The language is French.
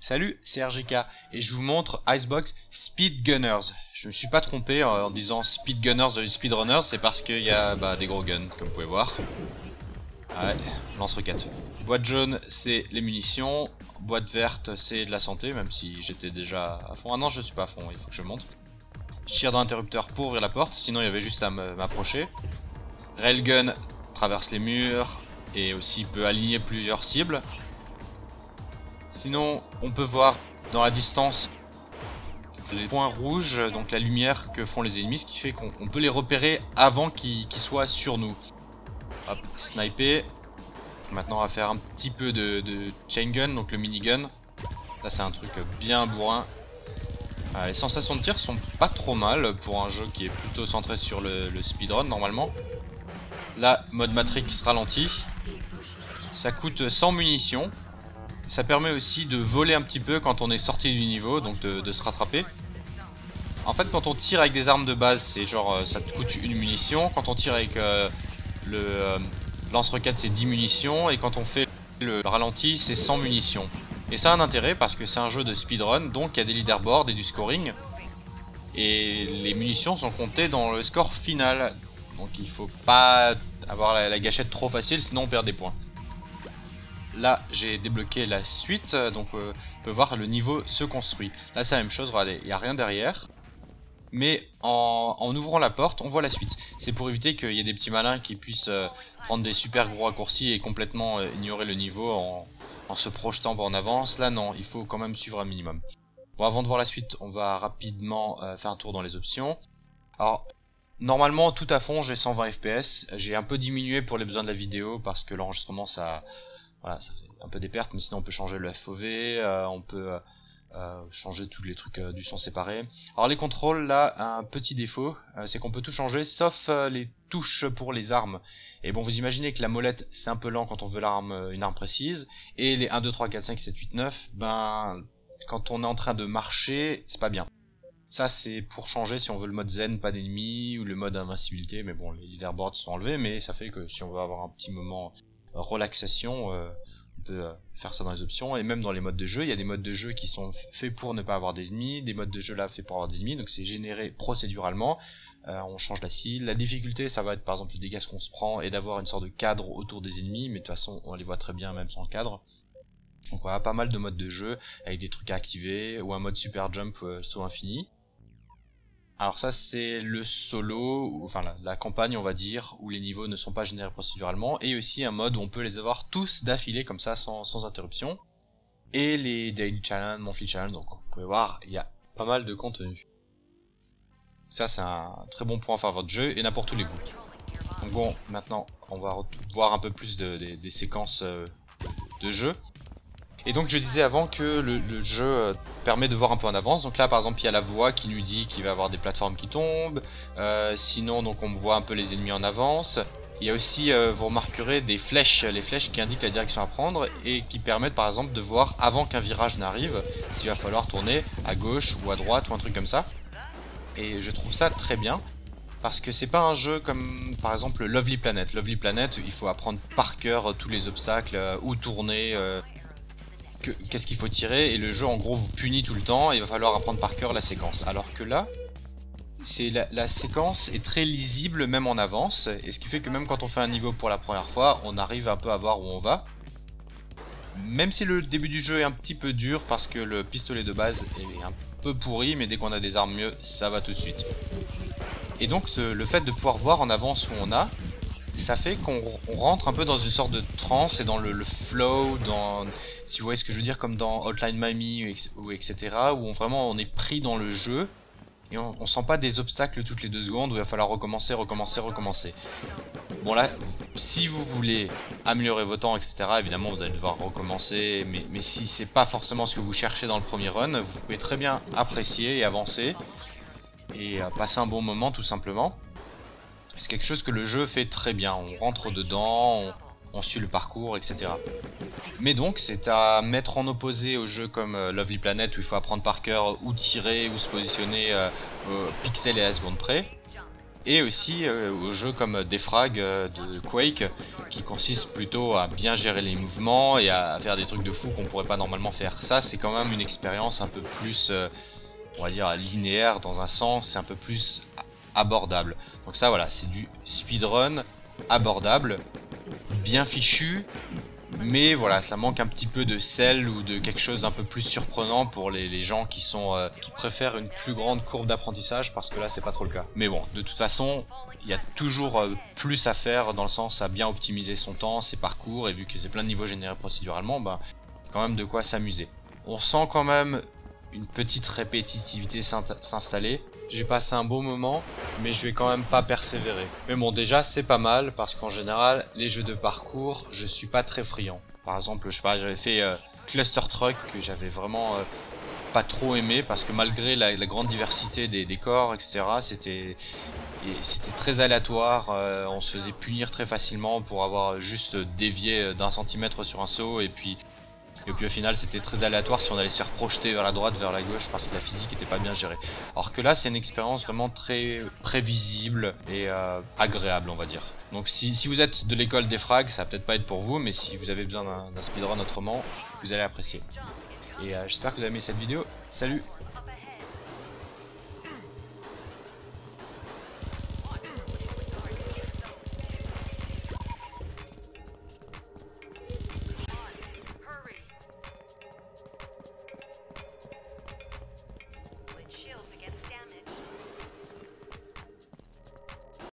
Salut, c'est RGK et je vous montre Icebox Speedgunners. Je me suis pas trompé en disant Speedgunners ou Speedrunners, c'est parce qu'il y a des gros guns, comme vous pouvez voir. Ouais, lance-roquettes. Boîte jaune, c'est les munitions. Boîte verte, c'est de la santé, même si j'étais déjà à fond. Ah non, je suis pas à fond, il faut que je monte. Je tire dans l'interrupteur pour ouvrir la porte, sinon il y avait juste à m'approcher. Railgun traverse les murs et aussi peut aligner plusieurs cibles. Sinon, on peut voir dans la distance les points rouges, donc la lumière que font les ennemis, ce qui fait qu'on peut les repérer avant qu'ils soient sur nous. Hop, sniper. Maintenant, on va faire un petit peu de chain gun, donc le minigun. Ça, c'est un truc bien bourrin. Les sensations de tir sont pas trop mal pour un jeu qui est plutôt centré sur le speedrun normalement. Là, mode Matrix ralenti. Ça coûte 100 munitions. Ça permet aussi de voler un petit peu quand on est sorti du niveau, donc de se rattraper. En fait, quand on tire avec des armes de base, c'est genre ça te coûte une munition. Quand on tire avec le lance-roquette, c'est 10 munitions. Et quand on fait le ralenti, c'est 100 munitions. Et ça a un intérêt parce que c'est un jeu de speedrun, donc il y a des leaderboards et du scoring. Et les munitions sont comptées dans le score final. Donc il faut pas avoir la gâchette trop facile, sinon on perd des points. Là, j'ai débloqué la suite, donc on peut voir le niveau se construit. Là, c'est la même chose, regardez, il n'y a rien derrière. Mais en ouvrant la porte, on voit la suite. C'est pour éviter qu'il y ait des petits malins qui puissent prendre des super gros raccourcis et complètement ignorer le niveau en se projetant en avance. Là, non, il faut quand même suivre un minimum. Bon, avant de voir la suite, on va rapidement faire un tour dans les options. Alors, normalement, tout à fond, j'ai 120 FPS. J'ai un peu diminué pour les besoins de la vidéo parce que l'enregistrement, voilà, ça fait un peu des pertes, mais sinon on peut changer le FOV, on peut changer tous les trucs du son séparé. Alors les contrôles, là, un petit défaut, c'est qu'on peut tout changer, sauf les touches pour les armes. Et bon, vous imaginez que la molette, c'est un peu lent quand on veut une arme précise, et les 1, 2, 3, 4, 5, 7, 8, 9, quand on est en train de marcher, c'est pas bien. Ça, c'est pour changer si on veut le mode zen, pas d'ennemis, ou le mode invincibilité, mais bon, les leaderboards sont enlevés, mais ça fait que si on veut avoir un petit moment relaxation, on peut faire ça dans les options. Et même dans les modes de jeu, il y a des modes de jeu qui sont faits pour ne pas avoir des ennemis, des modes de jeu là faits pour avoir des ennemis, donc c'est généré procéduralement. On change la cible, la difficulté ça va être par exemple les dégâts qu'on se prend et d'avoir une sorte de cadre autour des ennemis, mais de toute façon on les voit très bien même sans le cadre. Donc voilà, pas mal de modes de jeu avec des trucs à activer, ou un mode super jump saut infini. Alors ça c'est le solo, enfin la campagne on va dire, où les niveaux ne sont pas générés procéduralement, et aussi un mode où on peut les avoir tous d'affilée comme ça sans interruption. Et les daily challenge, monthly challenge, donc vous pouvez voir, il y a pas mal de contenu. Ça c'est un très bon point en faveur de jeu, et n'importe où les goûts. Donc bon, maintenant on va voir un peu plus des séquences de jeu. Et donc je disais avant que le jeu permet de voir un peu en avance. Donc là par exemple il y a la voix qui nous dit qu'il va y avoir des plateformes qui tombent. Sinon donc on voit un peu les ennemis en avance. Il y a aussi, vous remarquerez, des flèches, les flèches qui indiquent la direction à prendre et qui permettent par exemple de voir avant qu'un virage n'arrive s'il va falloir tourner à gauche ou à droite ou un truc comme ça. Et je trouve ça très bien. Parce que c'est pas un jeu comme par exemple Lovely Planet. Lovely Planet, il faut apprendre par cœur tous les obstacles, où tourner, qu'est-ce qu'il faut tirer, et le jeu en gros vous punit tout le temps et il va falloir apprendre par cœur la séquence. Alors que là, c'est la séquence est très lisible même en avance, et ce qui fait que même quand on fait un niveau pour la première fois, on arrive un peu à voir où on va. Même si le début du jeu est un petit peu dur parce que le pistolet de base est un peu pourri, mais dès qu'on a des armes mieux, ça va tout de suite. Et donc le fait de pouvoir voir en avance où on a, ça fait qu'on rentre un peu dans une sorte de trance et dans le flow, si vous voyez ce que je veux dire, comme dans Hotline Miami ou etc. Où vraiment on est pris dans le jeu et on sent pas des obstacles toutes les 2 secondes où il va falloir recommencer. Bon là, si vous voulez améliorer vos temps etc. évidemment vous allez devoir recommencer, mais si c'est pas forcément ce que vous cherchez dans le premier run, vous pouvez très bien apprécier et avancer et passer un bon moment tout simplement. C'est quelque chose que le jeu fait très bien, on rentre dedans, on suit le parcours, etc. Mais donc c'est à mettre en opposé aux jeux comme Lovely Planet où il faut apprendre par cœur où tirer, où se positionner au pixel et à la seconde près. et aussi aux jeux comme Defrag de Quake, qui consiste plutôt à bien gérer les mouvements et à faire des trucs de fou qu'on pourrait pas normalement faire. Ça, c'est quand même une expérience un peu plus, on va dire, linéaire dans un sens, c'est un peu plus abordable. Donc ça, voilà, c'est du speedrun abordable, bien fichu, mais voilà, ça manque un petit peu de sel ou de quelque chose un peu plus surprenant pour les gens qui préfèrent une plus grande courbe d'apprentissage, parce que là c'est pas trop le cas. Mais bon, de toute façon, il y a toujours plus à faire, dans le sens à bien optimiser son temps, ses parcours, et vu que c'est plein de niveaux générés procéduralement, bah, il y a quand même de quoi s'amuser. On sent quand même une petite répétitivité s'installer. J'ai passé un beau moment, mais je vais quand même pas persévérer. Mais bon, déjà c'est pas mal, parce qu'en général, les jeux de parcours, je suis pas très friand. Par exemple, je sais pas, j'avais fait Cluster Truck, que j'avais vraiment pas trop aimé, parce que malgré la grande diversité des décors, etc., c'était très aléatoire. On se faisait punir très facilement pour avoir juste dévié d'1 centimètre sur un saut, et puis au final c'était très aléatoire si on allait se faire projeter vers la droite, vers la gauche, parce que la physique était pas bien gérée. Alors que là c'est une expérience vraiment très prévisible et agréable, on va dire. Donc si vous êtes de l'école des frags, ça va peut-être pas être pour vous, mais si vous avez besoin d'un speedrun autrement, vous allez apprécier. Et j'espère que vous avez aimé cette vidéo. Salut!